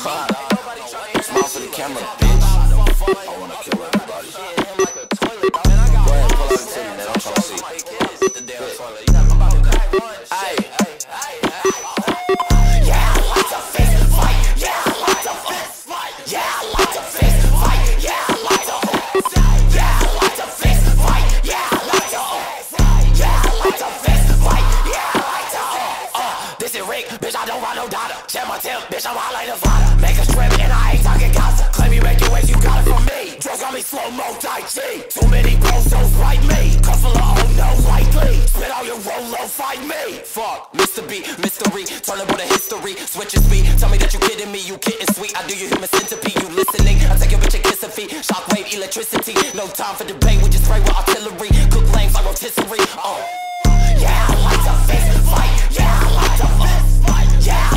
Smile for the camera, bitch. I wanna kill everybody. Go ahead, pull out the titty, man. I'm trying to see. Ay. Yeah, I like to fist fight. Yeah, I like to fist fight. Yeah, I like to fist fight. Yeah, I like to. Yeah, I like to fist fight. Yeah, I like to. Yeah, I like to fist fight. Yeah, I like to. This is Rick, bitch. I don't want no daughter. Check my tip, bitch. I'm hot like the father. Make a strip and I ain't talking gossip. Claim you make your ways, you got it from me. Drugs on me, slow-mo, Tai Chi. Too many bros, don't like me. Cup full of oh no, likely. Spit out your Rolo, fight me. Fuck, Mr. B, mystery. Turn up with a history. Switch your speed. Tell me that you kidding me, you getting sweet. I do your human centipede, you listening. I take your bitch and kiss her feet. Shockwave, electricity. No time for debate, we just spray with artillery. Cook lanes like rotisserie. Yeah, I like to fist fight. Yeah, I like to fist fight. Yeah.